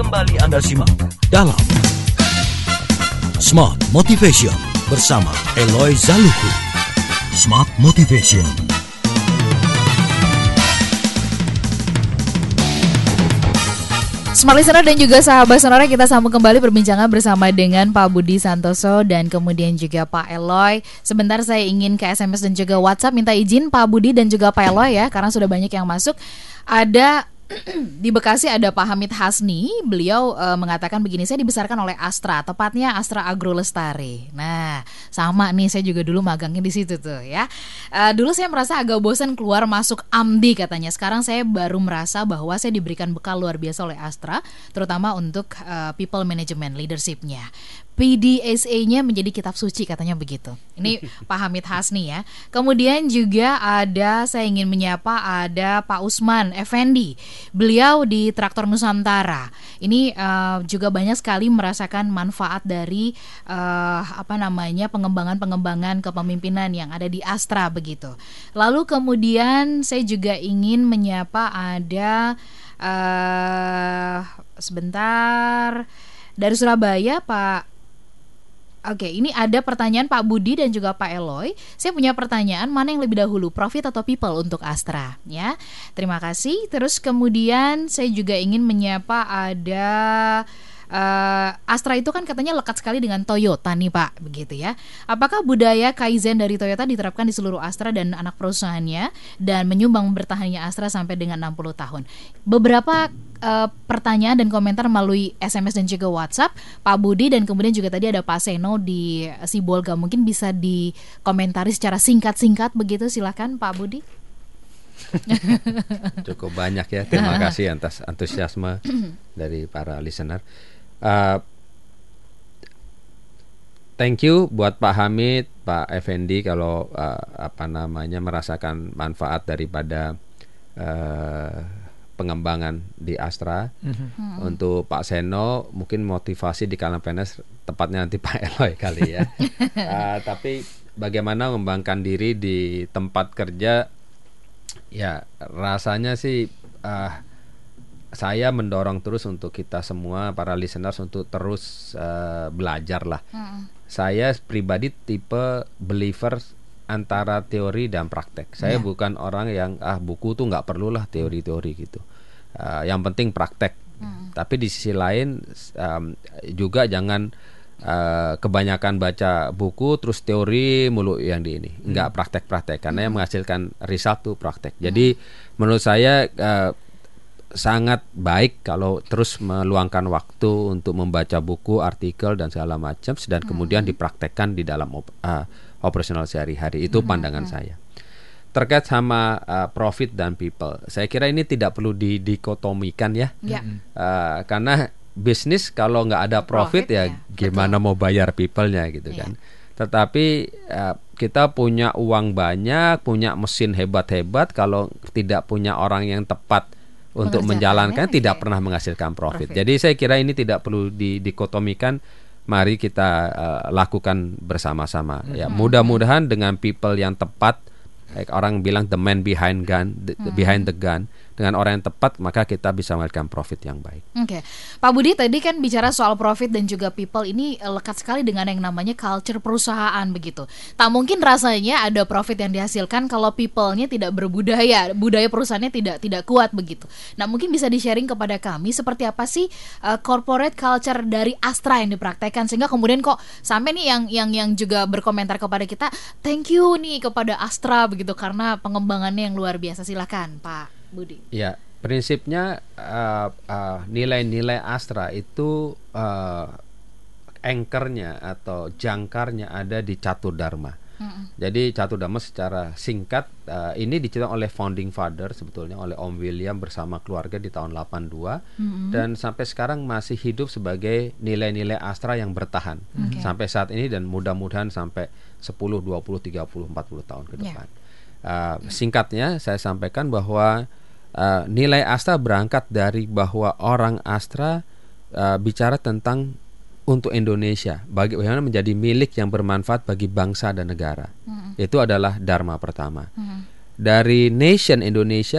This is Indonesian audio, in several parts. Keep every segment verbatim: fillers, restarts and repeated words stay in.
Kembali Anda simak dalam Smart Motivation bersama Eloy Zaluku. Smart Motivation. Smart Listener dan juga sahabat Sonora, kita sambung kembali perbincangan bersama dengan Pak Budi Santoso dan kemudian juga Pak Eloy. Sebentar saya ingin ke S M S dan juga WhatsApp minta izin Pak Budi dan juga Pak Eloy ya, karena sudah banyak yang masuk. Ada di Bekasi ada Pak Hamid Hasni, beliau e, mengatakan begini, saya dibesarkan oleh Astra, tepatnya Astra Agro Lestari. Nah, sama nih, saya juga dulu magangnya di situ tuh ya. E, dulu saya merasa agak bosan keluar masuk Amdi katanya. Sekarang saya baru merasa bahwa saya diberikan bekal luar biasa oleh Astra, terutama untuk e, people management leadership-nya. P D S A-nya menjadi kitab suci katanya begitu. Ini Pak Hamid Hasni ya. Kemudian juga ada, saya ingin menyapa ada Pak Usman Effendi. Beliau di Traktor Nusantara. Ini uh, juga banyak sekali merasakan manfaat dari uh, apa namanya pengembangan-pengembangan kepemimpinan yang ada di Astra begitu. Lalu kemudian saya juga ingin menyapa ada uh, sebentar dari Surabaya Pak. Oke, ini ada pertanyaan Pak Budi dan juga Pak Eloy. Saya punya pertanyaan, mana yang lebih dahulu, profit atau people untuk Astra? Ya, terima kasih. Terus kemudian saya juga ingin menyapa ada uh, Astra itu kan katanya lekat sekali dengan Toyota nih Pak, begitu ya. Apakah budaya Kaizen dari Toyota diterapkan di seluruh Astra dan anak perusahaannya dan menyumbang bertahannya Astra sampai dengan enam puluh tahun? Beberapa Uh, pertanyaan dan komentar melalui S M S dan juga WhatsApp Pak Budi, dan kemudian juga tadi ada Pak Seno di Sibolga, mungkin bisa dikomentari secara singkat-singkat begitu, silakan Pak Budi. Cukup banyak ya, terima kasih atas antusiasme dari para listener. uh, Thank you buat Pak Hamid, Pak Effendi kalau uh, apa namanya merasakan manfaat daripada uh, pengembangan di Astra. Mm-hmm. Untuk Pak Seno mungkin motivasi di kalangan P N S tepatnya nanti Pak Eloy kali ya. uh, tapi bagaimana mengembangkan diri di tempat kerja, ya rasanya sih uh, saya mendorong terus untuk kita semua para listeners untuk terus uh, belajar lah. Mm. Saya pribadi tipe believer antara teori dan praktek. Saya yeah. bukan orang yang ah buku tuh nggak perlulah teori-teori gitu. Uh, yang penting praktek. Hmm. Tapi di sisi lain um, juga jangan uh, kebanyakan baca buku terus teori mulu yang di ini. Nggak praktek-praktek karena hmm. yang menghasilkan result tuh praktek. Jadi hmm. menurut saya uh, sangat baik kalau terus meluangkan waktu untuk membaca buku, artikel dan segala macam dan hmm. kemudian dipraktekkan di dalam op- uh, operasional sehari-hari. Itu pandangan hmm. saya. Terkait sama uh, profit dan people, saya kira ini tidak perlu didikotomikan ya. Yeah. Uh, karena bisnis kalau nggak ada profit, profit ya, ya gimana betul. Mau bayar people-nya gitu yeah. kan. Tetapi uh, kita punya uang banyak, punya mesin hebat-hebat, kalau tidak punya orang yang tepat untuk menjalankan, okay. tidak pernah menghasilkan profit. profit. Jadi saya kira ini tidak perlu didikotomikan. Mari kita uh, lakukan bersama-sama. Mm-hmm. Ya, mudah-mudahan dengan people yang tepat, like orang bilang the man behind gun, the, mm-hmm. behind the gun, dengan orang yang tepat maka kita bisa mendapatkan profit yang baik. Oke, okay. Pak Budi tadi kan bicara soal profit dan juga people, ini lekat sekali dengan yang namanya culture perusahaan begitu. Tak mungkin rasanya ada profit yang dihasilkan kalau people-nya tidak berbudaya, budaya perusahaannya tidak tidak kuat begitu. Nah, mungkin bisa di-sharing kepada kami seperti apa sih uh, corporate culture dari Astra yang dipraktekkan sehingga kemudian kok sampai nih yang yang yang juga berkomentar kepada kita, thank you nih kepada Astra begitu karena pengembangannya yang luar biasa. Silakan Pak Budi. Ya, prinsipnya uh, uh, nilai-nilai Astra itu uh, anchornya atau jangkarnya ada di Catur Dharma. Mm-hmm. Jadi Catur Dharma secara singkat uh, ini dicetak oleh founding father sebetulnya oleh Om William bersama keluarga di tahun delapan puluh dua mm-hmm. dan sampai sekarang masih hidup sebagai nilai-nilai Astra yang bertahan okay. sampai saat ini dan mudah-mudahan sampai sepuluh, dua puluh, tiga puluh, empat puluh tahun ke depan. Yeah. Uh, singkatnya saya sampaikan bahwa uh, nilai Astra berangkat dari bahwa orang Astra uh, bicara tentang untuk Indonesia, bagaimana menjadi milik yang bermanfaat bagi bangsa dan negara. Mm-hmm. Itu adalah dharma pertama. Mm-hmm. Dari nation Indonesia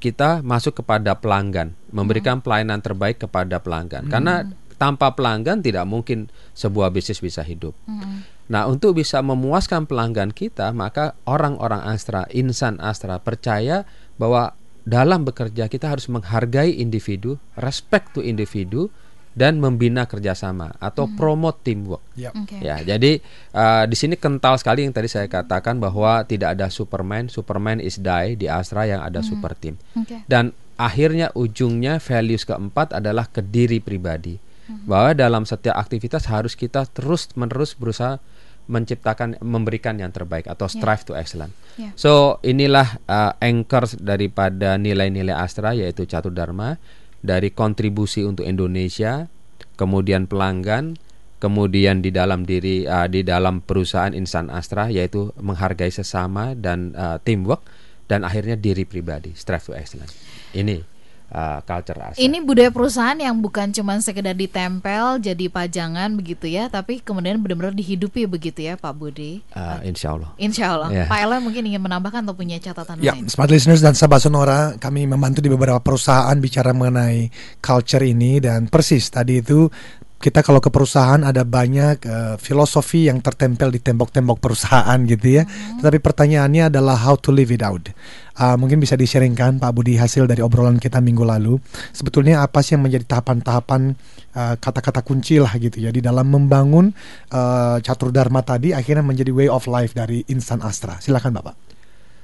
kita masuk kepada pelanggan, memberikan pelayanan terbaik kepada pelanggan. Karena tanpa pelanggan tidak mungkin sebuah bisnis bisa hidup. Nah, untuk bisa memuaskan pelanggan kita, maka orang-orang Astra, insan Astra percaya bahwa dalam bekerja kita harus menghargai individu, respect to individu, dan membina kerjasama atau hmm. promote teamwork. Yep. Okay. Ya, jadi uh, di sini kental sekali yang tadi saya katakan bahwa tidak ada Superman, Superman is die di Astra yang ada hmm. super team. Okay. Dan akhirnya ujungnya values keempat adalah ke diri pribadi. Hmm. Bahwa dalam setiap aktivitas harus kita terus-menerus berusaha menciptakan, memberikan yang terbaik atau strive yeah. to excellence. Yeah. So inilah uh, anchor daripada nilai-nilai Astra, yaitu Catur Dharma, dari kontribusi untuk Indonesia, kemudian pelanggan, kemudian di dalam diri uh, di dalam perusahaan insan Astra, yaitu menghargai sesama dan uh, teamwork, dan akhirnya diri pribadi, strive to excellence. Ini Uh, culture Astra. Ini budaya perusahaan yang bukan cuma sekedar ditempel jadi pajangan begitu ya, tapi kemudian benar-benar dihidupi begitu ya, Pak Budi. Uh, insya Allah. Insya Allah. Yeah. Pak Eloy mungkin ingin menambahkan atau punya catatan ya, lain? Smart Listeners dan sahabat Sonora, kami membantu di beberapa perusahaan bicara mengenai culture ini, dan persis tadi itu kita kalau ke perusahaan ada banyak uh, filosofi yang tertempel di tembok-tembok perusahaan gitu ya. Hmm. Tetapi pertanyaannya adalah how to live it out. Uh, mungkin bisa di-sharingkan Pak Budi hasil dari obrolan kita minggu lalu. Sebetulnya apa sih yang menjadi tahapan-tahapan uh, kata-kata kunci lah gitu ya di dalam membangun uh, Catur Dharma tadi akhirnya menjadi way of life dari insan Astra. Silakan Bapak.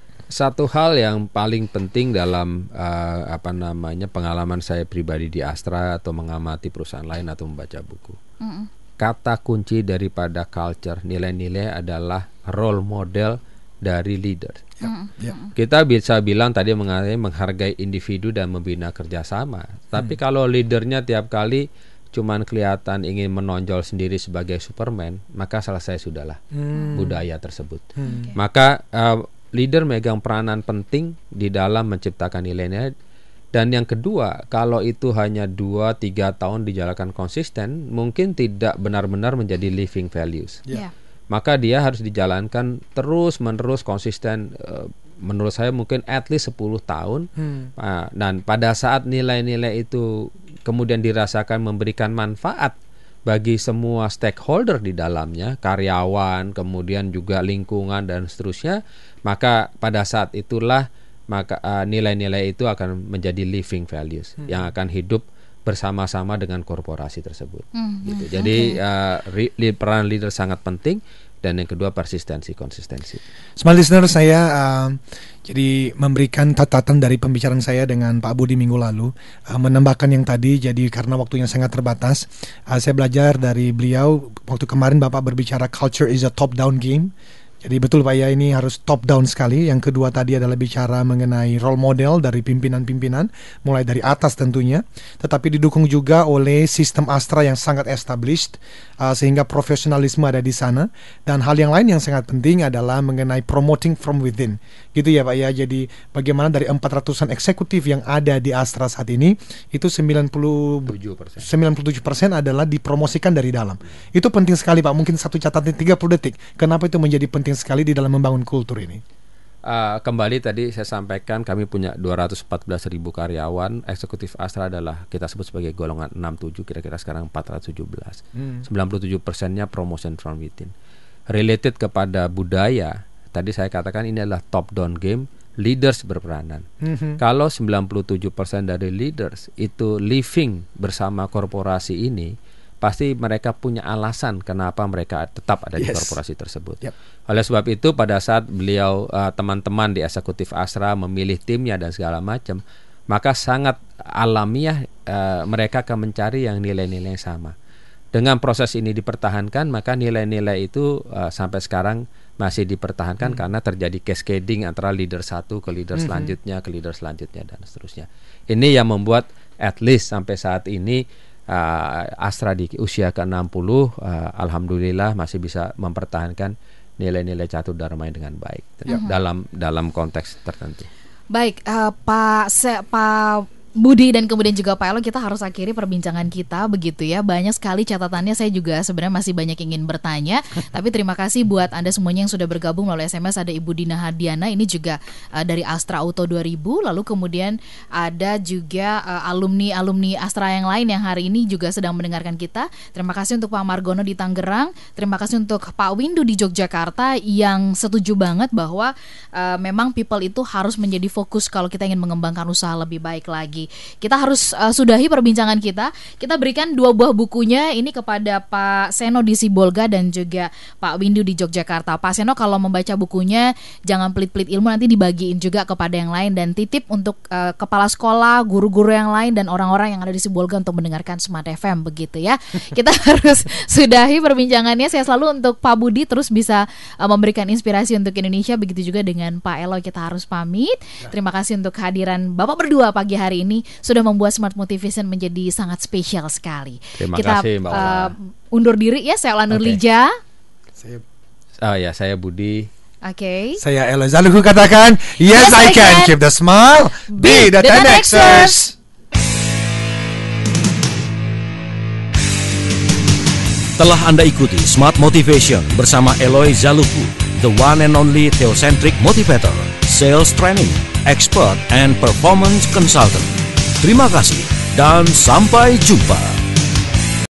Satu hal yang paling penting dalam uh, apa namanya pengalaman saya pribadi di Astra atau mengamati perusahaan lain atau membaca buku, mm-mm. kata kunci daripada culture, nilai-nilai adalah role model dari leader. Yep. Yep. Kita bisa bilang tadi mengenai menghargai individu dan membina kerjasama. Tapi mm. kalau leadernya tiap kali cuman kelihatan ingin menonjol sendiri sebagai Superman, maka selesai sudahlah mm. budaya tersebut. Mm. Okay. Maka uh, leader megang peranan penting di dalam menciptakan nilai-nilai. Dan yang kedua, kalau itu hanya dua tiga tahun dijalankan konsisten, mungkin tidak benar-benar menjadi living values. Yeah. Maka dia harus dijalankan terus-menerus konsisten, menurut saya mungkin at least sepuluh tahun. Hmm. Dan pada saat nilai-nilai itu kemudian dirasakan memberikan manfaat bagi semua stakeholder di dalamnya, karyawan, kemudian juga lingkungan dan seterusnya, maka pada saat itulah maka uh, nilai-nilai itu akan menjadi living values hmm. yang akan hidup bersama-sama dengan korporasi tersebut. Hmm. Gitu. Jadi okay. uh, re- peran leader sangat penting, dan yang kedua persistensi, konsistensi. Smart Listener, saya uh, jadi memberikan catatan dari pembicaraan saya dengan Pak Budi minggu lalu, uh, menambahkan yang tadi. Jadi karena waktunya sangat terbatas, uh, saya belajar dari beliau waktu kemarin Bapak berbicara culture is a top down game. Jadi betul Pak ya, ini harus top down sekali. Yang kedua tadi adalah bicara mengenai role model dari pimpinan-pimpinan, mulai dari atas tentunya, tetapi didukung juga oleh sistem Astra yang sangat established, uh, sehingga profesionalisme ada di sana. Dan hal yang lain yang sangat penting adalah mengenai promoting from within, gitu ya Pak ya. Jadi bagaimana dari empat ratusan eksekutif yang ada di Astra saat ini, itu sembilan puluh tujuh persen adalah dipromosikan dari dalam. Itu penting sekali Pak. Mungkin satu catatan tiga puluh detik. Kenapa itu menjadi penting sekali di dalam membangun kultur ini? Uh, kembali tadi saya sampaikan kami punya dua ratus empat belas ribu karyawan. Eksekutif Astra adalah kita sebut sebagai golongan enam tujuh, kira-kira sekarang empat ratus tujuh belas. Hmm. sembilan puluh tujuh persennya promotion from within. Related kepada budaya, tadi saya katakan ini adalah top down game, leaders berperanan. Hmm. Kalau sembilan puluh tujuh persen dari leaders itu living bersama korporasi ini, pasti mereka punya alasan kenapa mereka tetap ada yes. di korporasi tersebut. Yep. Oleh sebab itu pada saat beliau uh, teman-teman di eksekutif Astra memilih timnya dan segala macam, maka sangat alamiah uh, mereka akan mencari yang nilai-nilai yang sama. Dengan proses ini dipertahankan, maka nilai-nilai itu uh, sampai sekarang masih dipertahankan hmm. karena terjadi cascading antara leader satu ke leader hmm. selanjutnya, ke leader selanjutnya dan seterusnya. Ini yang membuat at least sampai saat ini Uh, Astra di usia ke enam puluh uh, alhamdulillah masih bisa mempertahankan nilai-nilai Catur Dharma dengan baik mm-hmm. dalam dalam konteks tertentu. Baik, uh, Pak Se, Pak Budi dan kemudian juga Pak Elo, kita harus akhiri perbincangan kita begitu ya. Banyak sekali catatannya, saya juga sebenarnya masih banyak ingin bertanya. Tapi terima kasih buat Anda semuanya yang sudah bergabung melalui S M S. Ada Ibu Dina Hadiana, ini juga uh, dari Astra Auto dua ribu. Lalu kemudian ada juga uh, alumni-alumni Astra yang lain yang hari ini juga sedang mendengarkan kita. Terima kasih untuk Pak Margono di Tangerang. Terima kasih untuk Pak Windu di Yogyakarta yang setuju banget bahwa uh, memang people itu harus menjadi fokus kalau kita ingin mengembangkan usaha lebih baik lagi. Kita harus uh, sudahi perbincangan kita. Kita berikan dua buah bukunya ini kepada Pak Seno di Sibolga dan juga Pak Windu di Yogyakarta. Pak Seno kalau membaca bukunya jangan pelit-pelit ilmu, nanti dibagiin juga kepada yang lain, dan titip untuk uh, kepala sekolah, guru-guru yang lain dan orang-orang yang ada di Sibolga untuk mendengarkan Smart F M begitu ya. Kita harus sudahi perbincangannya. Saya selalu untuk Pak Budi terus bisa uh, memberikan inspirasi untuk Indonesia, begitu juga dengan Pak Elo. Kita harus pamit. Terima kasih untuk kehadiran Bapak berdua pagi hari ini, sudah membuat Smart Motivation menjadi sangat spesial sekali. Terima Kita, kasih Mbak Ola. Uh, undur diri ya, saya Ola Nurlija. Saya, Oh ya, saya Budi. Oke. Okay. Saya Elo Zaluhu katakan, yes, yes I, I can. can keep the smile, be the ten Xers. Telah Anda ikuti Smart Motivation bersama Eloy Zaluhu, the one and only theocentric motivator, sales training, expert and performance consultant. Terima kasih dan sampai jumpa.